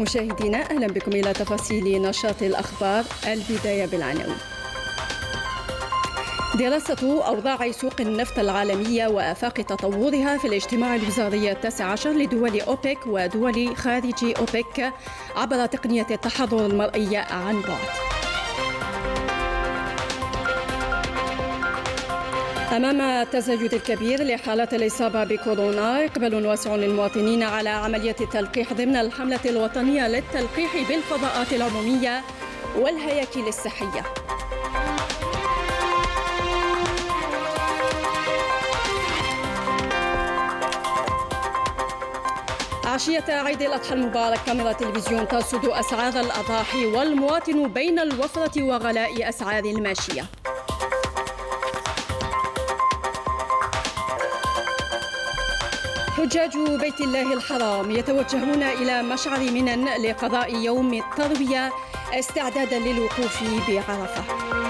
مشاهدينا أهلا بكم إلى تفاصيل نشاط الأخبار. البداية بالعناوين. دراسة أوضاع سوق النفط العالمية وآفاق تطورها في الاجتماع الوزاري 19 لدول أوبك ودول خارج أوبك عبر تقنية التحضر المرئي عن بعد. أمام التزايد الكبير لحالات الإصابة بكورونا، إقبال واسع للمواطنين على عملية التلقيح ضمن الحملة الوطنية للتلقيح بالفضاءات العمومية والهياكل الصحية. عشية عيد الأضحى المبارك، كاميرا تلفزيون ترصد أسعار الأضاحي والمواطن بين الوفرة وغلاء أسعار الماشية. حجاج بيت الله الحرام يتوجهون إلى مشعر منى لقضاء يوم التروية استعدادا للوقوف بعرفة.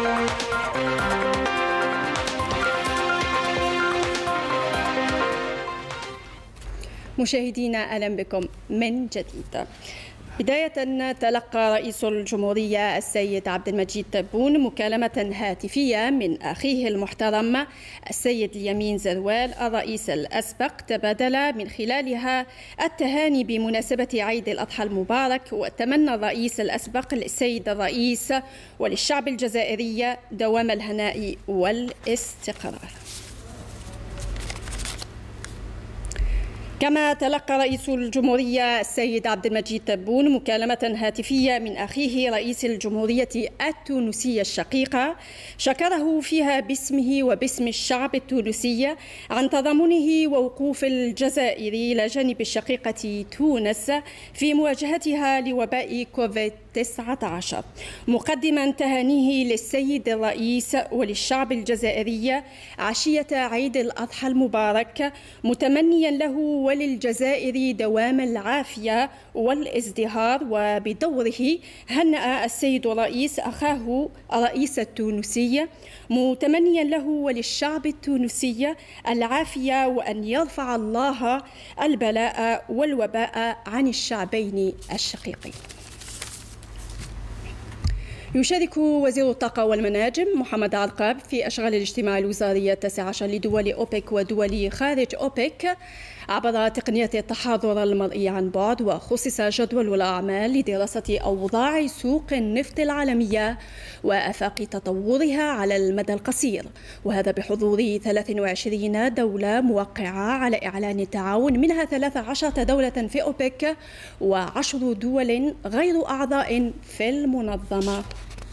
مشاهدينا أهلا بكم من جديد. بداية، تلقى رئيس الجمهورية السيد عبد المجيد تبون مكالمة هاتفية من أخيه المحترم السيد اليمين زروال الرئيس الأسبق، تبادل من خلالها التهاني بمناسبة عيد الأضحى المبارك، وتمنى الرئيس الأسبق للسيد الرئيس وللشعب الجزائري دوام الهناء والاستقرار. كما تلقى رئيس الجمهورية السيد عبد المجيد تبون مكالمة هاتفية من أخيه رئيس الجمهورية التونسية الشقيقة، شكره فيها باسمه وباسم الشعب التونسي عن تضامنه ووقوف الجزائر إلى جانب الشقيقة تونس في مواجهتها لوباء كوفيد-19، مقدما تهانيه للسيد الرئيس وللشعب الجزائري عشية عيد الأضحى المبارك، متمنيا له وللجزائر دوام العافية والازدهار. وبدوره هنأ السيد الرئيس أخاه الرئيس التونسي، متمنيا له وللشعب التونسي العافية وأن يرفع الله البلاء والوباء عن الشعبين الشقيقين. يشارك وزير الطاقة والمناجم محمد عرقاب في أشغال الاجتماع الوزاري 19 لدول أوبك ودول خارج أوبك عبر تقنية التحاضر المرئي عن بعد، وخصص جدول الأعمال لدراسة أوضاع سوق النفط العالمية وآفاق تطورها على المدى القصير، وهذا بحضور 23 دولة موقعة على إعلان التعاون، منها 13 دولة في أوبك و10 دول غير أعضاء في المنظمة.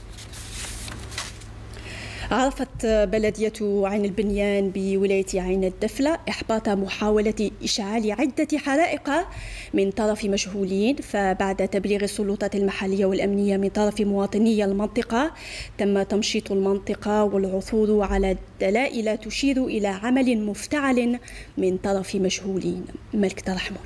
عرفت بلدية عين البنيان بولاية عين الدفلة إحباط محاولة إشعال عدة حرائق من طرف مجهولين، فبعد تبليغ السلطات المحلية والأمنية من طرف مواطني المنطقة تم تمشيط المنطقة والعثور على دلائل تشير إلى عمل مفتعل من طرف مجهولين. ملك ترحمون.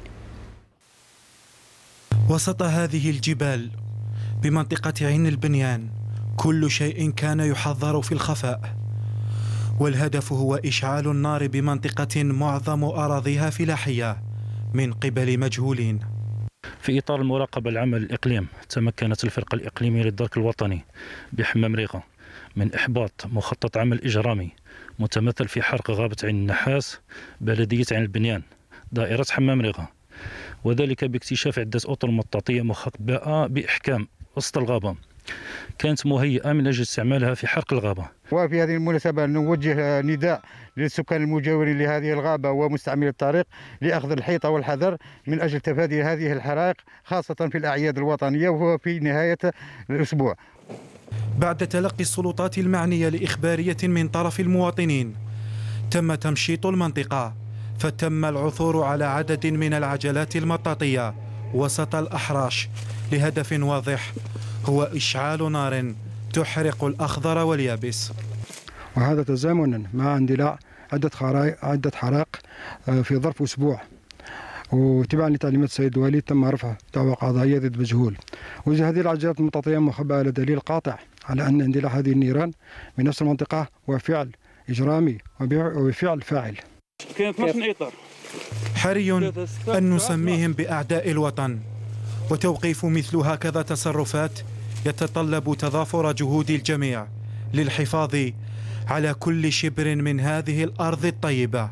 وسط هذه الجبال بمنطقة عين البنيان كل شيء كان يحضر في الخفاء، والهدف هو إشعال النار بمنطقة معظم أراضيها فلاحية من قبل مجهولين. في إطار المراقبة العامة للإقليم، تمكنت الفرقة الإقليمية للدرك الوطني بحمام ريغة من إحباط مخطط عمل إجرامي متمثل في حرق غابة عين النحاس بلدية عين البنيان دائرة حمام ريغة، وذلك باكتشاف عدة أطر مطاطية مخبأة بإحكام وسط الغابة كانت مهيئة من أجل استعمالها في حرق الغابة. وفي هذه المناسبة نوجه نداء للسكان المجاورين لهذه الغابة ومستعملي الطريق لأخذ الحيطة والحذر من أجل تفادي هذه الحرائق، خاصة في الأعياد الوطنية وفي نهاية الأسبوع. بعد تلقي السلطات المعنية لإخبارية من طرف المواطنين تم تمشيط المنطقة، فتم العثور على عدد من العجلات المطاطية وسط الأحراش لهدف واضح هو إشعال نار تحرق الأخضر واليابس، وهذا تزامنا مع اندلاع عدة حرائق في ظرف أسبوع، وتبعا لتعليمات السيد الوالي تم رفع دعوى قضائية ضد مجهول. وهذه العجلات المطاطية مخبأة على دليل قاطع على أن اندلاع هذه النيران بنفس المنطقة هو فعل إجرامي وفعل فاعل. حري أن نسميهم بأعداء الوطن، وتوقيف مثل هكذا تصرفات يتطلب تضافر جهود الجميع للحفاظ على كل شبر من هذه الأرض الطيبة.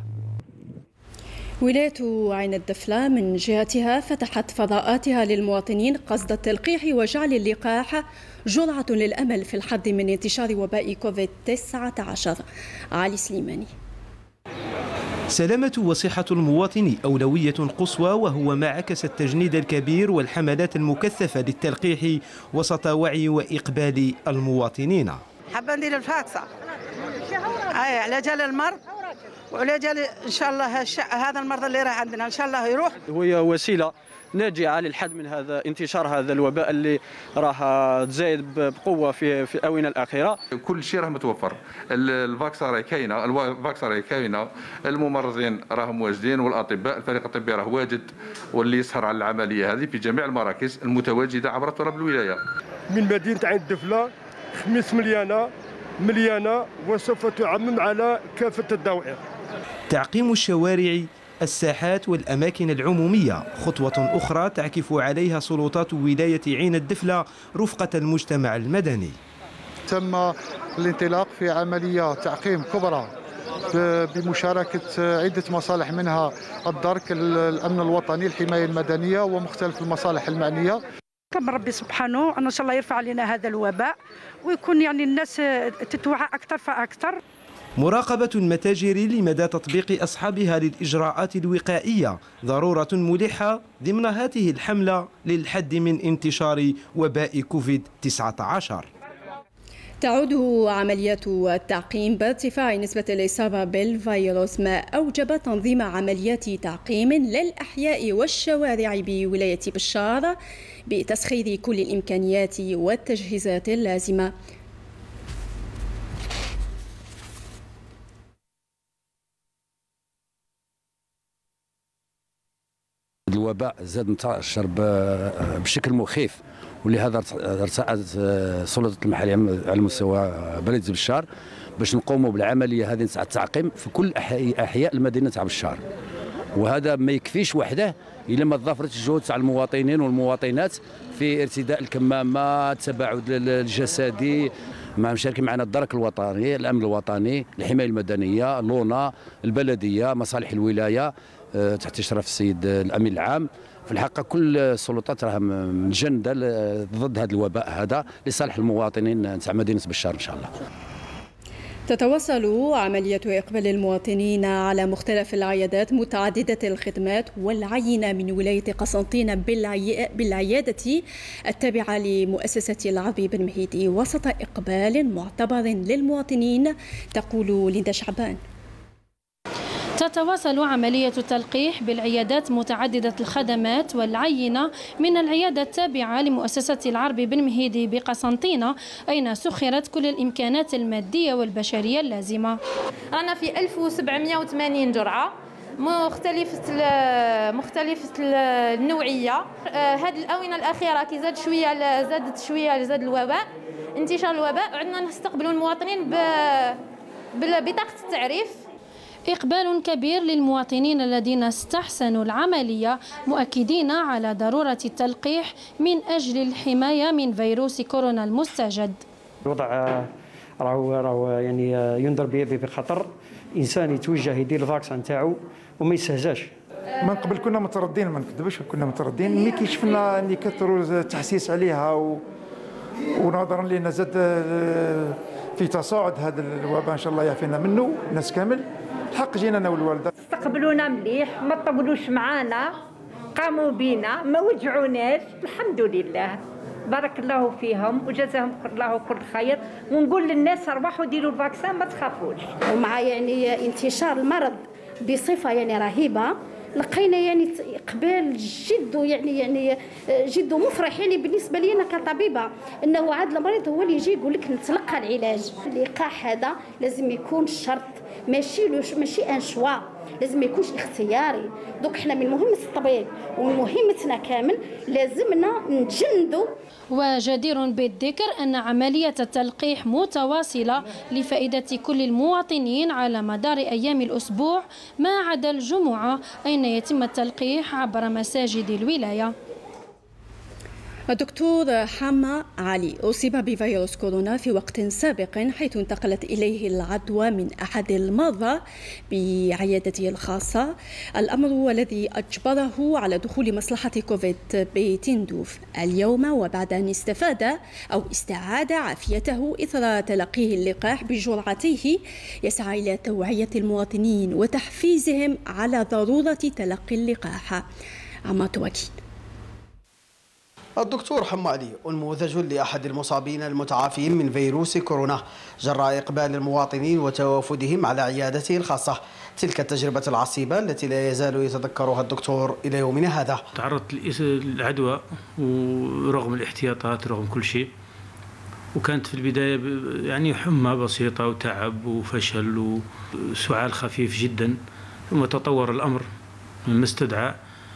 ولاية عين الدفلة من جهتها فتحت فضاءاتها للمواطنين قصد التلقيح وجعل اللقاح جرعة للأمل في الحد من انتشار وباء كوفيد-19. علي سليماني. سلامة وصحة المواطن أولوية قصوى، وهو ما عكس التجنيد الكبير والحملات المكثفة للتلقيح وسط وعي وإقبال المواطنين. حابة ندير الفاكسة على جال المرض وعلى جال إن شاء الله هذا المرض اللي راح عندنا إن شاء الله يروح. وهي وسيلة ناجعة للحد من هذا انتشار هذا الوباء اللي راح تزايد بقوة في الآونة الأخيرة. كل شيء راه متوفر، الفاكسة راهي كاينة، الممرضين راهم واجدين، والأطباء الفريق الطبي راه واجد، واللي يسهر على العملية هذه في جميع المراكز المتواجدة عبر تراب الولاية. من مدينة عين الدفلة خميس مليانة وسوف تعمم على كافة الدوائر. تعقيم الشوارع، الساحات والأماكن العمومية خطوة أخرى تعكف عليها سلطات ولاية عين الدفلة رفقة المجتمع المدني. تم الانطلاق في عملية تعقيم كبرى بمشاركة عدة مصالح، منها الدرك، الأمن الوطني، الحماية المدنية ومختلف المصالح المعنية. طلب ربي سبحانه أن شاء الله يرفع علينا هذا الوباء ويكون يعني الناس تتوعى أكثر فأكثر. مراقبة المتاجر لمدى تطبيق أصحابها للإجراءات الوقائية ضرورة ملحة ضمن هذه الحملة للحد من انتشار وباء كوفيد-19. تعود عمليات التعقيم بارتفاع نسبة الإصابة بالفيروس، ما أوجب تنظيم عمليات تعقيم للأحياء والشوارع بولاية بشار بتسخير كل الإمكانيات والتجهيزات اللازمة. الوباء زاد انتشر بشكل مخيف، ولهذا ارتأت السلطات المحلية على مستوى بلدية بشار باش نقوموا بالعملية هذه نتاع التعقيم في كل أحياء المدينة تاع بشار. وهذا ما يكفيش وحده إلا ما تضافرت الجهود تاع المواطنين والمواطنات في ارتداء الكمامة، التباعد الجسدي، مع مشاركين معنا الدرك الوطني، الأمن الوطني، الحماية المدنية، لونا، البلدية، مصالح الولاية تحت إشراف السيد الأمين العام. في الحقيقة كل السلطات راها مجندة ضد هذا الوباء هذا لصالح المواطنين تاع مدينة بشار إن شاء الله. تتواصل عملية إقبال المواطنين على مختلف العيادات متعددة الخدمات والعينة من ولاية قسنطينة بالعيادة التابعة لمؤسسة العربي بن مهيدي وسط إقبال معتبر للمواطنين، تقول ليندا شعبان. تتواصل عملية التلقيح بالعيادات متعددة الخدمات والعينة من العيادة التابعة لمؤسسة العربي بن مهيدي بقسنطينة، أين سخرت كل الإمكانات المادية والبشرية اللازمة. رانا في 1780 جرعة مختلفة النوعية. هذه الآونة الأخيرة كي زاد الوباء، انتشار الوباء، عندنا نستقبلوا المواطنين ببطاقة التعريف. إقبال كبير للمواطنين الذين استحسنوا العملية، مؤكدين على ضرورة التلقيح من أجل الحماية من فيروس كورونا المستجد. الوضع راهو يعني ينظر به بخطر، إنسان يتوجه يدير الفاكسان نتاعو وما يستهزاش. من قبل كنا متردين، ما نكذبش، كنا متردين ملي كي شفنا اللي كثروا التحسيس عليها ونظرا لنا زاد في تصاعد هذا الوباء ان شاء الله يعافينا منه الناس كامل. الحق جينا انا والوالده استقبلونا مليح، ما طولوش معانا، قاموا بينا، ما وجعوناش، الحمد لله، بارك الله فيهم وجزاهم الله كل خير. ونقول للناس ارواحوا ديروا الفاكسان ما تخافوش. ومع يعني انتشار المرض بصفه يعني رهيبه، لقينا يعني اقبال جد مفرح يعني بالنسبه لي انا كطبيبه، انه عاد المريض هو اللي يجي يقول لك نتلقى العلاج. اللقاح هذا لازم يكون شرط، ماشي ان شوا، لازم ما يكونش اختياري. دوك احنا من مهمه الطبيب ومن مهمتنا كامل لازمنا نتجندوا. وجدير بالذكر أن عملية التلقيح متواصلة لفائدة كل المواطنين على مدار أيام الأسبوع ما عدا الجمعة، أين يتم التلقيح عبر مساجد الولاية. الدكتور حما علي أصيب بفيروس كورونا في وقت سابق حيث انتقلت إليه العدوى من أحد المرضى بعيادته الخاصة، الأمر الذي أجبره على دخول مصلحة كوفيد بتندوف اليوم، وبعد أن استعاد عافيته إثر تلقيه اللقاح بجرعتيه، يسعى إلى توعية المواطنين وتحفيزهم على ضرورة تلقي اللقاح. عمات وكيل. الدكتور حما علي أنموذج لأحد المصابين المتعافين من فيروس كورونا جراء إقبال المواطنين وتوافدهم على عيادته الخاصة. تلك التجربة العصيبة التي لا يزال يتذكرها الدكتور إلى يومنا هذا. تعرضت للعدوى ورغم الاحتياطات رغم كل شيء، وكانت في البداية يعني حمى بسيطة وتعب وفشل وسعال خفيف جدا، ثم تطور الأمر مما استدعى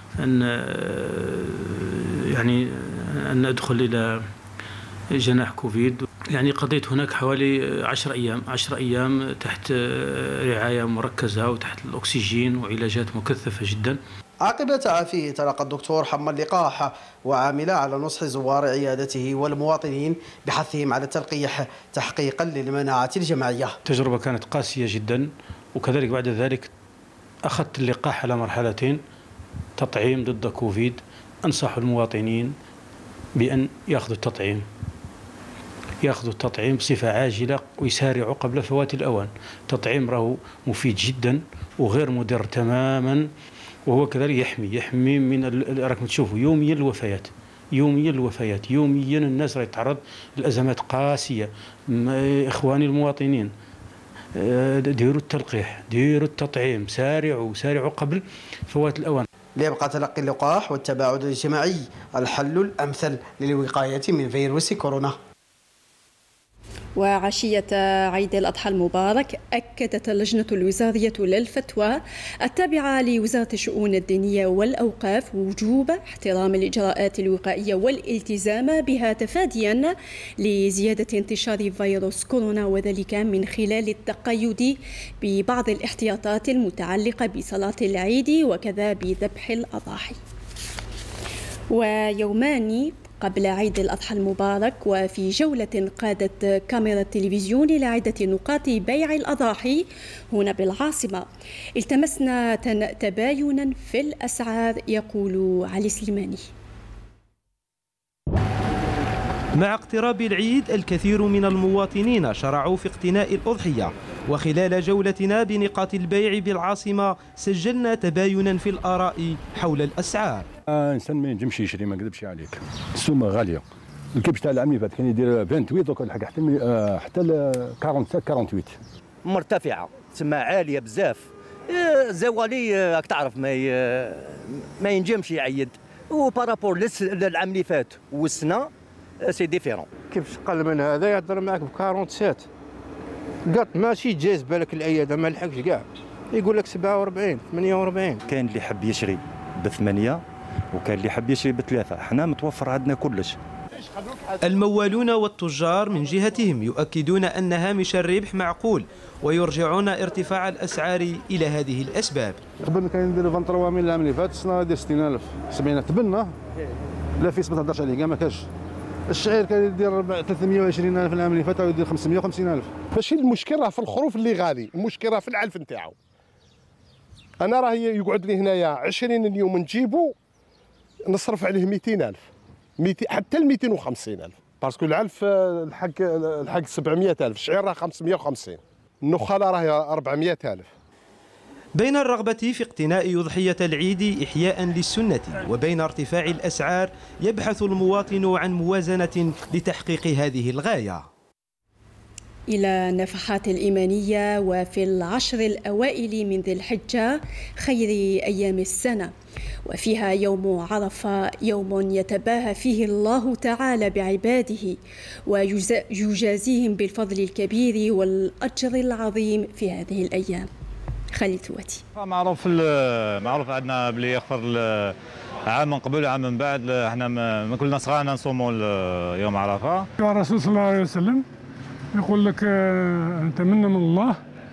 أن أدخل إلى جناح كوفيد. يعني قضيت هناك حوالي 10 أيام تحت رعاية مركزة وتحت الأكسجين وعلاجات مكثفة جدا. عقب تعافيه تلقى الدكتور حما اللقاح، وعامل على نصح زوار عيادته والمواطنين بحثهم على التلقيح تحقيقا للمناعة الجماعية. التجربة كانت قاسية جدا، وكذلك بعد ذلك أخذت اللقاح على مرحلتين: تطعيم ضد كوفيد. أنصح المواطنين بأن يأخذوا التطعيم بصفة عاجلة ويسارعوا قبل فوات الأوان. التطعيم راه مفيد جدا وغير مضر تماما، وهو كذلك يحمي من راكم تشوفوا يوميا الوفيات، يوميا الناس راهي تتعرض لأزمات قاسية. إخواني المواطنين، ديروا التلقيح، ديروا التطعيم، سارعوا قبل فوات الأوان. ليبقى تلقي اللقاح والتباعد الاجتماعي الحل الأمثل للوقاية من فيروس كورونا. وعشية عيد الأضحى المبارك أكدت اللجنة الوزارية للفتوى التابعة لوزارة الشؤون الدينية والأوقاف وجوب احترام الإجراءات الوقائية والالتزام بها تفاديا لزيادة انتشار فيروس كورونا، وذلك من خلال التقيد ببعض الاحتياطات المتعلقة بصلاة العيد وكذا بذبح الأضاحي. ويومان قبل عيد الأضحى المبارك وفي جولة قادت كاميرا التلفزيون إلى عدة نقاط بيع الأضاحي هنا بالعاصمة التمسنا تباينا في الأسعار، يقول علي سليماني. مع اقتراب العيد الكثير من المواطنين شرعوا في اقتناء الأضحية، وخلال جولتنا بنقاط البيع بالعاصمة سجلنا تباينا في الآراء حول الأسعار. إنسان ما ينجمش يشري، ما نكذبش عليك، السومة غالية. الكبش تاع العام اللي فات كان يدير 28 دوك الحق حتى 47 مرتفعة، تسمى عالية بزاف. زوالي راك تعرف ما ينجمش يعيد، وبارابور للعام اللي فات والسنة سي ديفيرون. كيفاش قل من هذا يهضر معك ب 47 قط، ماشي جاز بالك العياده ما لحقش كاع، يقول لك 47 48. كاين اللي حب يشري ب8 وكان اللي حب يشري ب3، احنا متوفر عندنا كلش. الموالون والتجار من جهتهم يؤكدون أن هامش الربح معقول، ويرجعون ارتفاع الأسعار إلى هذه الأسباب. قبل كان يدير 23 العام اللي فات، السنه يدير 60,000 70,000 تبنى، لا فيس ما تهضرش عليه كاع ما كاش. الشعير كان يدير 320,000 العام اللي فات ويدير 550,000. ماشي المشكل راه في الخروف اللي غالي، المشكل راه في العلف نتاعو. انا راه يقعد لي هنايا 20 يوم نجيبو نصرف عليه 200,000 حتى ل 250,000، باسكو العلف الحق 700,000، الشعير راه 550، النخاله راه 400,000. بين الرغبة في اقتناء أضحية العيد إحياء للسنة وبين ارتفاع الأسعار يبحث المواطن عن موازنة لتحقيق هذه الغاية. إلى نفحات الإيمانية وفي العشر الأوائل من ذي الحجة خير أيام السنة، وفيها يوم عرفة، يوم يتباهى فيه الله تعالى بعباده ويجازيهم بالفضل الكبير والأجر العظيم في هذه الأيام. خالد ثواتي. معروف عندنا بلي يغفر عام من قبل عام من بعد، احنا ما كلنا صغارنا نصوموا يوم عرفه. الرسول صلى الله عليه وسلم يقول لك نتمنى من الله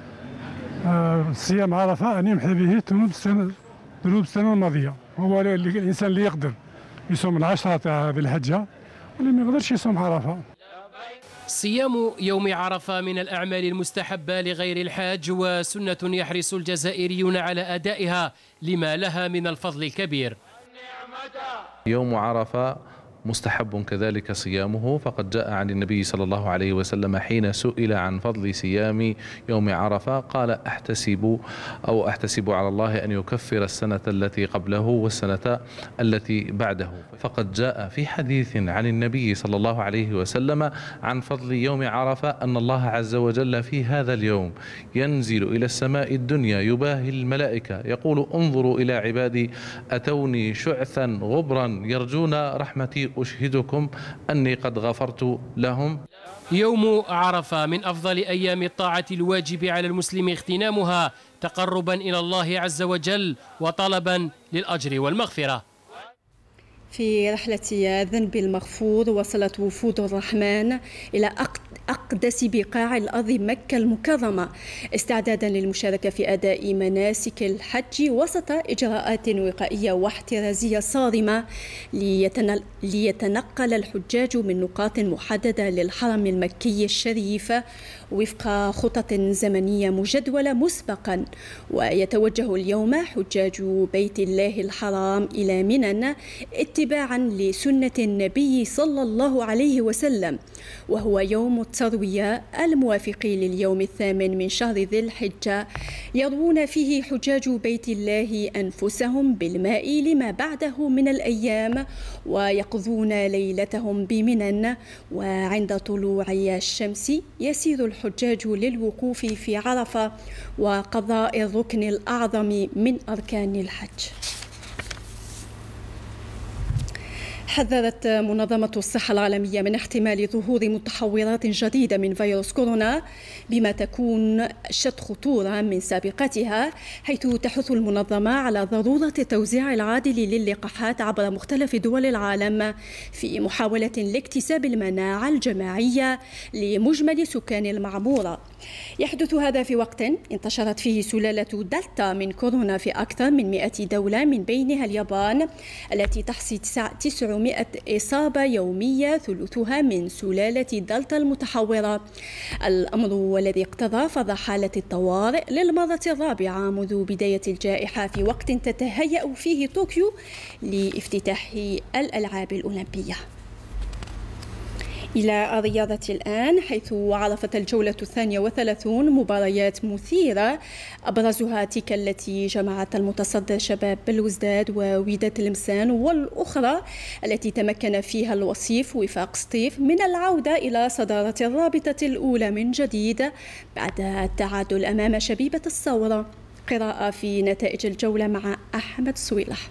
صيام عرفه ان يمحي به ذنوب السنه الماضيه. هو الانسان اللي يقدر يصوم العشرة تاع ذي الحجة، واللي ما يقدرش يصوم عرفة. صيام يوم عرفة من الأعمال المستحبة لغير الحاج، وسنة يحرص الجزائريون على أدائها لما لها من الفضل الكبير. يوم عرفة مستحب كذلك صيامه، فقد جاء عن النبي صلى الله عليه وسلم حين سئل عن فضل صيام يوم عرفة قال أحتسب على الله أن يكفر السنة التي قبله والسنة التي بعده. فقد جاء في حديث عن النبي صلى الله عليه وسلم عن فضل يوم عرفة أن الله عز وجل في هذا اليوم ينزل إلى السماء الدنيا يباهي الملائكة يقول انظروا إلى عبادي أتوني شعثا غبرا يرجون رحمتي أشهدكم أني قد غفرت لهم. يوم عرفة من أفضل أيام الطاعة الواجب على المسلم اغتنامها تقربا إلى الله عز وجل وطلبا للأجر والمغفرة. في رحلة الذنب المغفور وصلت وفود الرحمن إلى أقدس بقاع الأرض مكة المكرمة استعدادا للمشاركة في أداء مناسك الحج وسط إجراءات وقائية واحترازية صارمة ليتنقل الحجاج من نقاط محددة للحرم المكي الشريف وفق خطط زمنية مجدولة مسبقا. ويتوجه اليوم حجاج بيت الله الحرام إلى منى اتباعا لسنة النبي صلى الله عليه وسلم، وهو يوم التروية الموافق لليوم 8 من شهر ذي الحجة، يروون فيه حجاج بيت الله أنفسهم بالماء لما بعده من الأيام ويقضون ليلتهم بمنى. وعند طلوع الشمس يسير الحجاج للوقوف في عرفة وقضاء الركن الأعظم من أركان الحج. حذرت منظمة الصحة العالمية من احتمال ظهور متحورات جديدة من فيروس كورونا بما تكون أشد خطورة من سابقتها، حيث تحث المنظمة على ضرورة التوزيع العادل للقاحات عبر مختلف دول العالم في محاولة لاكتساب المناعة الجماعية لمجمل سكان المعمورة. يحدث هذا في وقت انتشرت فيه سلالة دلتا من كورونا في أكثر من 100 دولة من بينها اليابان التي تحصي 900 إصابة يومية ثلثها من سلالة دلتا المتحورة، الأمر والذي اقتضى فرض حالة الطوارئ للمرة الرابعة منذ بداية الجائحة في وقت تتهيأ فيه طوكيو لافتتاح الألعاب الأولمبية. إلى الرياضة الآن، حيث عرفت الجولة 32 مباريات مثيرة أبرزها تلك التي جمعت المتصدر شباب بلوزداد ووداد تلمسان، والأخرى التي تمكن فيها الوصيف وفاق سطيف من العودة إلى صدارة الرابطة الأولى من جديد بعد التعادل أمام شبيبة الثورة. قراءة في نتائج الجولة مع أحمد سويلح.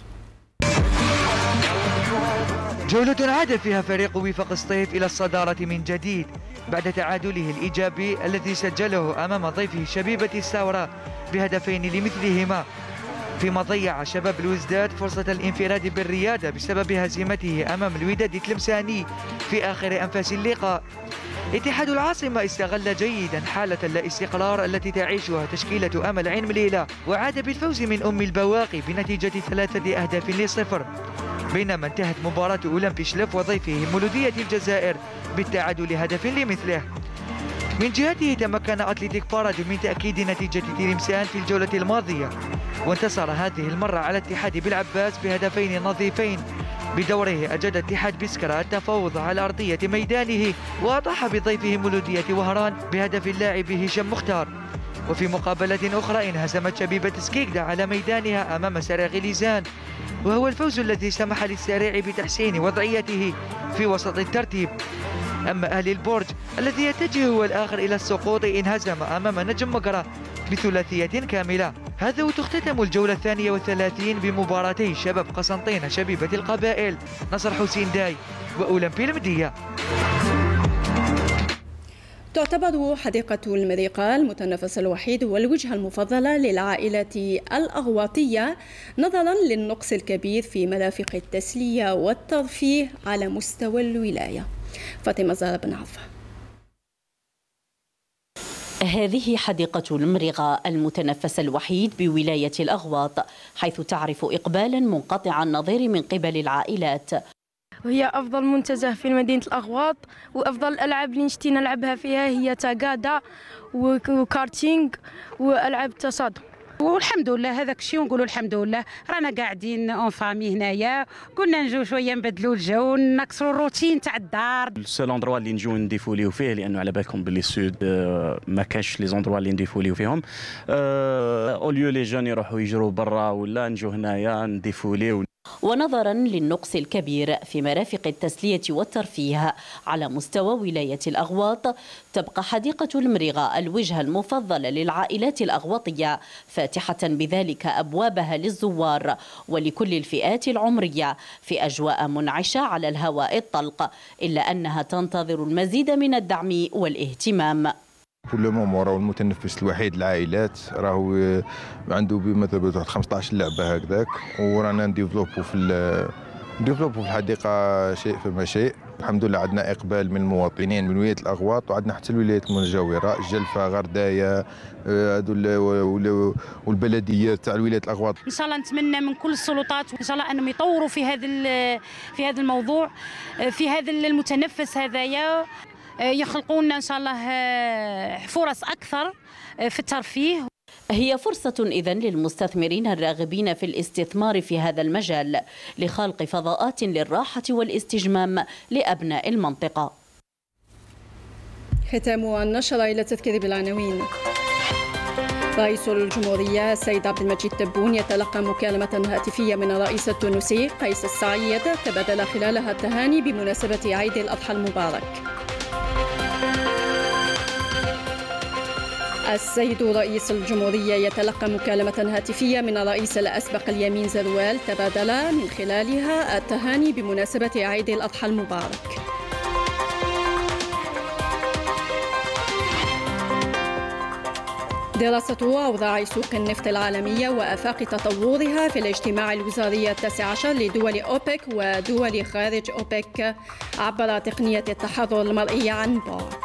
جولة عاد فيها فريق وفاق سطيف إلى الصدارة من جديد بعد تعادله الإيجابي الذي سجله أمام ضيفه شبيبة الثورة بهدفين لمثلهما، فيما ضيع شباب الوزداد فرصة الانفراد بالريادة بسبب هزيمته أمام الوداد التلمساني في آخر أنفاس اللقاء. اتحاد العاصمة استغل جيدا حالة اللا استقرار التي تعيشها تشكيلة أمل عين مليلة وعاد بالفوز من أم البواقي بنتيجة 3-0، بينما انتهت مباراة أولمبي شلف وضيفه مولودية الجزائر بالتعادل هدف لمثله. من جهته تمكن أتلتيك بارادو من تأكيد نتيجة تلمسان في الجولة الماضية، وانتصر هذه المرة على اتحاد بالعباس بهدفين نظيفين. بدوره أجاد اتحاد بسكرة التفاوض على أرضية ميدانه وأطاح بضيفه مولودية وهران بهدف اللاعب هشام مختار. وفي مقابلة أخرى انهزمت شبيبة سكيكدا على ميدانها أمام سراغ ليزان، وهو الفوز الذي سمح للسريع بتحسين وضعيته في وسط الترتيب. أما أهلي البرج الذي يتجه هو الآخر إلى السقوط انهزم أمام نجم مقرة بثلاثية كاملة. هذا وتختتم الجولة 32 بمباراتي شباب قسنطينة شبيبة القبائل نصر حسين داي وأولمبي المدية. تعتبر حديقة المريقة المتنفس الوحيد والوجهة المفضلة للعائلة الأغواطية نظرا للنقص الكبير في مرافق التسلية والترفيه على مستوى الولاية. فاطمة زهرة بن عفا. هذه حديقة المرغة المتنفس الوحيد بولاية الأغواط، حيث تعرف إقبالا منقطع النظير من قبل العائلات. وهي أفضل منتزه في مدينة الأغواط، وأفضل الألعاب اللي نشتي نلعبها فيها هي تاغادا وكارتينغ وألعاب تصادم. والحمد لله هذاك الشيء ونقولوا الحمد لله، رانا قاعدين اون فامي هنايا، قلنا نجوا شويه نبدلوا الجو نكسروا الروتين تاع الدار. السول اندروا اللي نجوا نديفوليو فيه، لانه على بالكم باللي السود ما كاش لي زوندروا اللي نديفوليو فيهم، اوليو لي جون يروحوا يجروا برا ولا نجوا هنايا نديفوليو. ونظرا للنقص الكبير في مرافق التسلية والترفيه على مستوى ولاية الأغواط، تبقى حديقة المرغة الوجهة المفضلة للعائلات الأغواطية، فاتحة بذلك أبوابها للزوار ولكل الفئات العمرية في أجواء منعشة على الهواء الطلق، إلا أنها تنتظر المزيد من الدعم والاهتمام. كل مومون راهو المتنفس الوحيد للعائلات، راهو عنده بمثابه 15 لعبه هكذاك، ورانا نديفلوبو في الحديقه شيء فما شيء. الحمد لله عندنا اقبال من المواطنين من ولايه الاغواط، وعندنا حتى الولايات المجاوره، جلفه، غردايه، والبلديات تاع ولايه الاغواط. ان شاء الله نتمنى من كل السلطات ان شاء الله انهم يطوروا في هذا الموضوع، في هذا المتنفس هذايا، يخلقون إن شاء الله فرص أكثر في الترفيه. هي فرصة إذن للمستثمرين الراغبين في الاستثمار في هذا المجال لخلق فضاءات للراحة والاستجمام لأبناء المنطقة. ختام النشرة إلى تذكير بالعناوين. رئيس الجمهورية السيد عبد المجيد تبون يتلقى مكالمة هاتفية من الرئيس التونسي قيس السعيد، تبادل خلالها التهاني بمناسبة عيد الأضحى المبارك. السيد رئيس الجمهورية يتلقى مكالمة هاتفية من الرئيس الأسبق اليمين زروال، تبادل من خلالها التهاني بمناسبة عيد الأضحى المبارك. دراسة أوضاع سوق النفط العالمية وآفاق تطورها في الاجتماع الوزاري 19 لدول أوبك ودول خارج أوبك عبر تقنية التحضر المرئي عن بعد.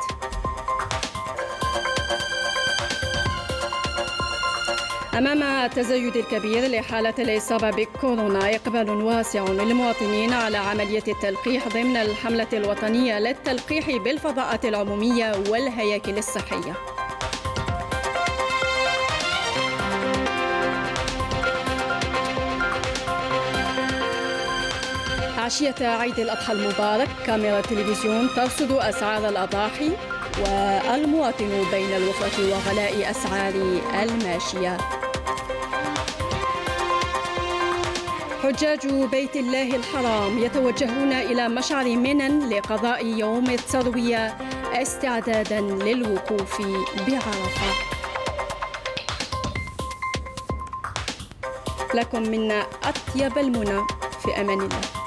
أمام التزايد الكبير لحالة الإصابة بكورونا، إقبال واسع للمواطنين على عملية التلقيح ضمن الحملة الوطنية للتلقيح بالفضاءات العمومية والهياكل الصحية. عشية عيد الأضحى المبارك، كاميرا تلفزيون ترصد أسعار الأضاحي، والمواطن بين الوفرة وغلاء أسعار الماشية. حجاج بيت الله الحرام يتوجهون إلى مشعر منى لقضاء يوم التروية استعدادا للوقوف بعرفة. لكم منا أطيب المنى، في أمان الله.